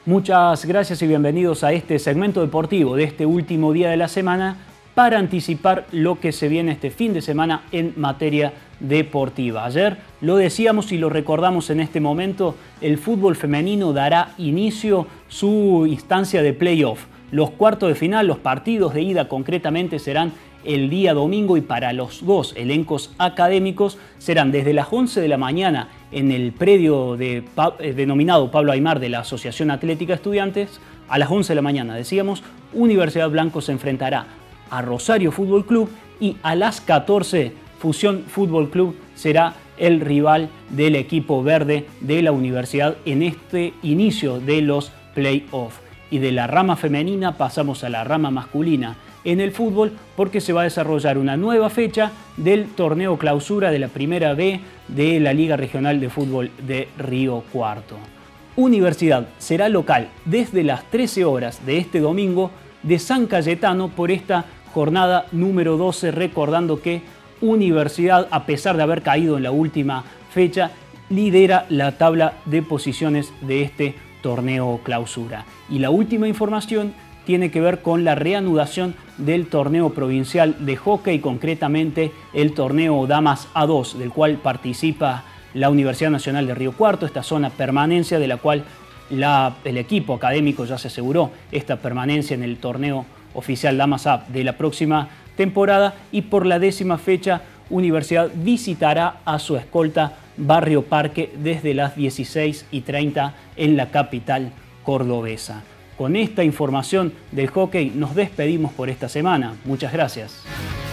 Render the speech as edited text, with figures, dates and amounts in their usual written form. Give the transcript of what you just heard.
Muchas gracias y bienvenidos a este segmento deportivo de este último día de la semana para anticipar lo que se viene este fin de semana en materia deportiva. Ayer lo decíamos y lo recordamos en este momento, el fútbol femenino dará inicio su instancia de playoff. Los cuartos de final, los partidos de ida concretamente serán el día domingo y para los dos elencos académicos serán desde las 11 de la mañana en el predio denominado Pablo Aimar de la Asociación Atlética Estudiantes. A las 11 de la mañana, decíamos, Universidad Blanco se enfrentará a Rosario Fútbol Club y a las 14 Fusión Fútbol Club será el rival del equipo verde de la universidad en este inicio de los playoffs. Y de la rama femenina pasamos a la rama masculina en el fútbol porque se va a desarrollar una nueva fecha del torneo clausura de la Primera B de la Liga Regional de Fútbol de Río Cuarto. Universidad será local desde las 13 horas de este domingo de San Cayetano por esta jornada número 12, recordando que Universidad, a pesar de haber caído en la última fecha, lidera la tabla de posiciones de este torneo clausura. Y la última información tiene que ver con la reanudación del torneo provincial de hockey, concretamente el torneo Damas A2, del cual participa la Universidad Nacional de Río Cuarto, esta zona permanencia de la cual el equipo académico ya se aseguró esta permanencia en el torneo oficial Damas A de la próxima temporada, y por la 10ª fecha Universidad visitará a su escolta Barrio Parque desde las 16:30 en la capital cordobesa. Con esta información del hockey nos despedimos por esta semana. Muchas gracias.